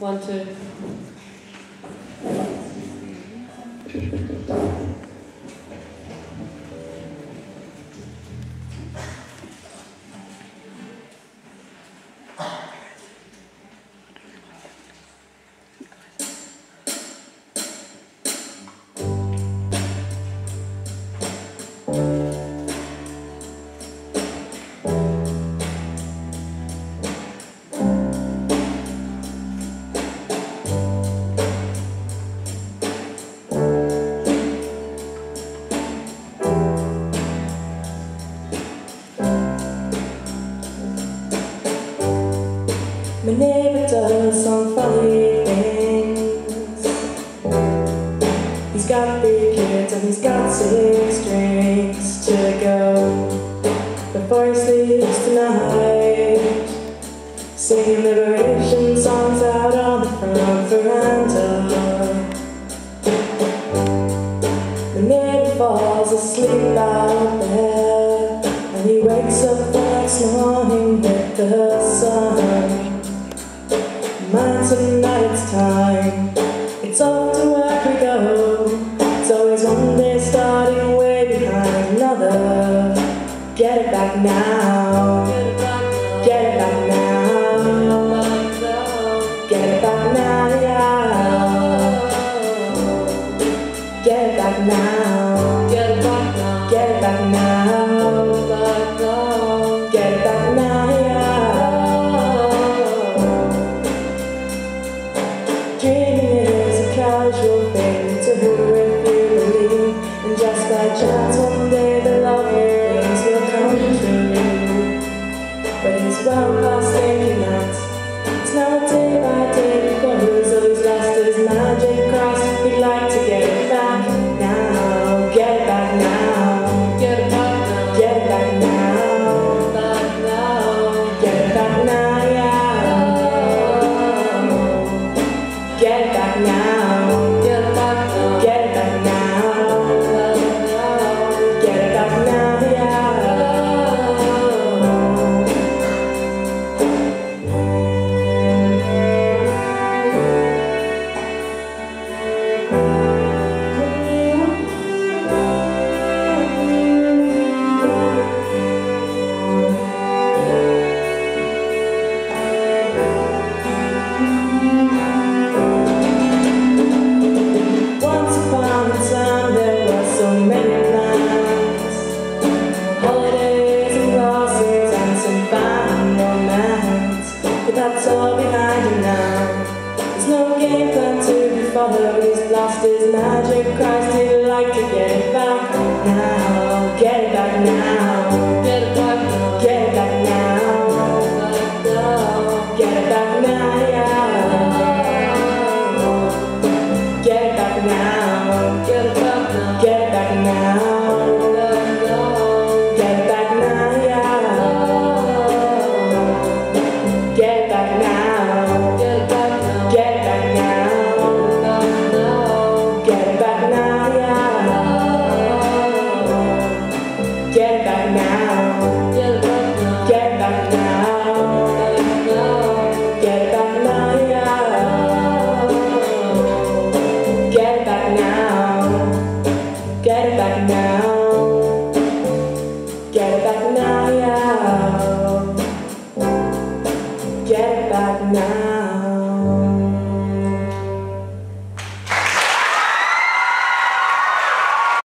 1, 2. My neighbor does some funny things. He's got 3 kids and he's got 6 drinks to go before he sleeps tonight, singing liberation songs out on the front veranda. The neighbor falls asleep out there, and he wakes up the next morning with the sun. Man, tonight it's time, it's off to work we go. It's always one day starting way behind another. Get it back now, get it back now, get it back now, yeah. Get it back now, get it back now, get it back now, get it back now, yeah. Dreaming is a casual thing to who if you believe, and just by chance one day the lovely things will come true. But it's well past thinking that it's now a day by day because so he's lost his magic cross. He'd like to get it back now, get it back now, get it back now, get it back now, get it back now, yeah. Get it back now, get it back now, get it back now, get it back now, yeah. That's all behind him now. There's no game plan to be followed. He's lost his magic Christ. He'd like to get it back now. Get it back now. Get it back now. Get it back now. Get it back now, yeah. Get it back now. Get it back now. Get it back now. Get it back now, yeah. Get it back now, get it back now, get it back now, get it back now, yeah. Get it back now, get it back now, get it back now, get it back now, yeah. Get it back now, get it back now, get it back now, yeah. Get it back now.